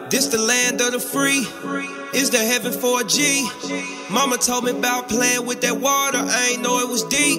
This the land of the free, it's the heaven for a G. Mama told me about playing with that water, I ain't know it was deep.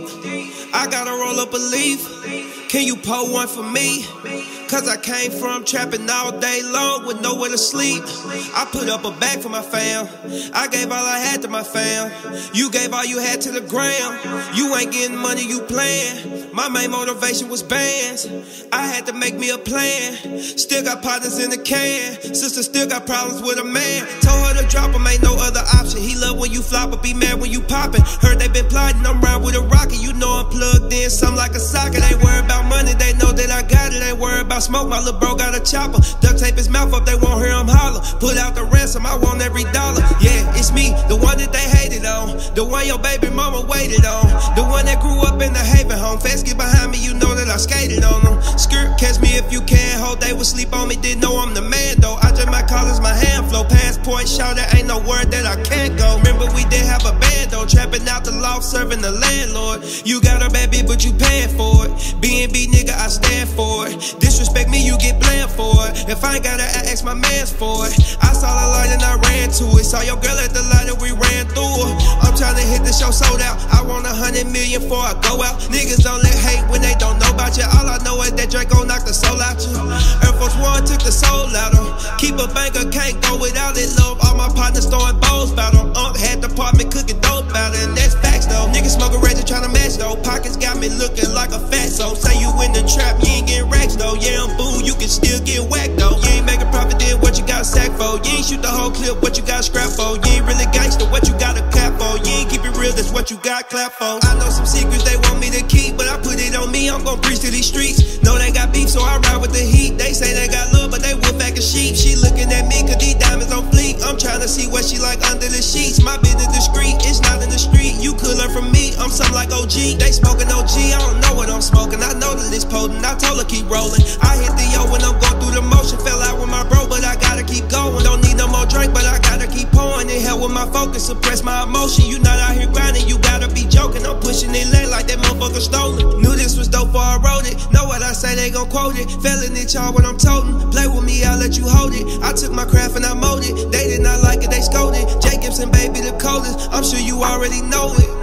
I gotta roll up a leaf, can you pour one for me? Cause I came from trapping all day long with nowhere to sleep. I put up a bag for my fam, I gave all I had to my fam. You gave all you had to the gram. You ain't getting money, you playing. My main motivation was bands, I had to make me a plan. Still got partners in the can, sister still got problems with a man. Told her to drop him, ain't no other option. He love when you flop, but be mad when you poppin'. Heard they been plotting, I'm round with a rocket. You know I'm plugged in, something like a socket. Ain't worried about money, they know that I got it. Ain't worried about smoke, my little bro got a chopper. Duct tape his mouth up, they won't hear him holler. Put out the ransom, I want every dollar. Yeah, it's me, the one that they hated on, the one your baby mama waited on, the one that grew up in the Haven home. Fast get behind me, you know that I skated on them. Skirt, catch me if you can. Whole day would sleep on me, didn't know I'm the man though. I just my collars, my hand flow. Passport, shout out, ain't no word that I can't go. Remember we did have a band though, trapping out the loft, serving the landlord. You got a bad bitch, but you paying for it. B&B nigga, I stand for it. Disrespect me, you get blamed for it. If I ain't gotta ask my mans for it. I saw the light and I ran to it. Saw your girl at the light and we ran through her. I'm trying to hit the show sold out. I want 100 million before I go out. Niggas don't let hate when they don't know about you. All I know is that Drake gon' knock the soul out you. Air Force One took the soul out of. Keep a banker, can't go without it. Love all my partners throwing bowls about them. Had the apartment cooking dope about it, and that's facts though. Niggas smoking razor trying to match though. Pockets got me looking like a fat so. Say you in the trap, you ain't getting racks though. Yeah, I'm boo, you can still get whacked though. You ain't making profit, then what you got a sack for? You ain't shoot the whole clip, what you got a scrap for? You ain't really gangster, what you got a clap for? You ain't keep it real, that's what you got clap for. I know some secrets they want me to keep, but I put it on me, I'm gon' preach to these streets. Know they got beef, so I ride with the heat. They say they got love, but they wolf back a sheep. She looking at me cause these diamonds on fleek. I'm trying to see what she like under the sheets. My business discreet, it's not in the street. You could learn from me, I'm something like OG. They smoking OG, I don't know what I'm smoking. I know that it's potent, I told her keep rolling. I hit the yo when I'm going through the motion. Fell out with my bro, but I gotta keep going. Don't need no more drink, but I gotta keep pouring. It help with my focus, suppress my emotion. You not out here grinding, you gotta be joking. I'm pushing it late like that motherfucker stolen. Knew this was dope before I wrote it. Know what I say, they gon' quote it. Failing it, y'all, when I'm toting. Play with me, I'll let you hold it. I took my craft and I molded. They did not like it, they scolded. J Gibson, baby, the coldest. I'm sure you already know it.